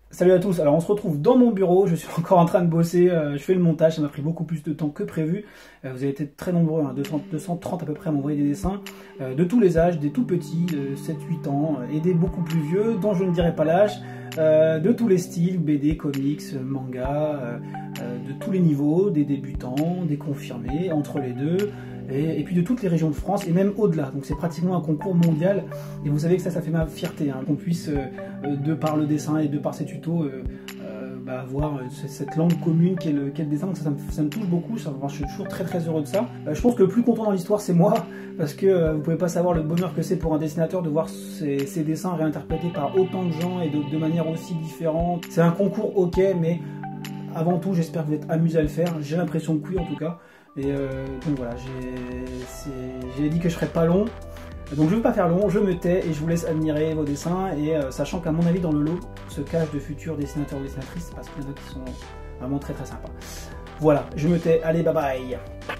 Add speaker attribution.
Speaker 1: Salut à tous, alors on se retrouve dans mon bureau, je suis encore en train de bosser, je fais le montage, ça m'a pris beaucoup plus de temps que prévu. Vous avez été très nombreux, hein, 230 à peu près à m'envoyer des dessins, de tous les âges, des tout petits, de 7-8 ans, et des beaucoup plus vieux, dont je ne dirai pas l'âge, de tous les styles, BD, comics, manga, de tous les niveaux, des débutants, des confirmés, entre les deux, et puis de toutes les régions de France, et même au-delà. Donc c'est pratiquement un concours mondial, et vous savez que ça fait ma fierté, hein, qu'on puisse, de par le dessin et de par ces tutos, avoir cette langue commune qu'est le dessin. Donc ça me touche beaucoup, je suis toujours très très heureux de ça. Je pense que le plus content dans l'histoire c'est moi, parce que vous pouvez pas savoir le bonheur que c'est pour un dessinateur de voir ses dessins réinterprétés par autant de gens et de manière aussi différente. C'est un concours, ok, mais avant tout j'espère que vous êtes amusés à le faire, j'ai l'impression que oui en tout cas. Et donc voilà, j'ai dit que je ferais pas long. Donc je ne veux pas faire long, je me tais et je vous laisse admirer vos dessins, et sachant qu'à mon avis dans le lot se cachent de futurs dessinateurs ou dessinatrices, parce qu'il y en a qui sont vraiment très très sympas. Voilà, je me tais, allez bye bye.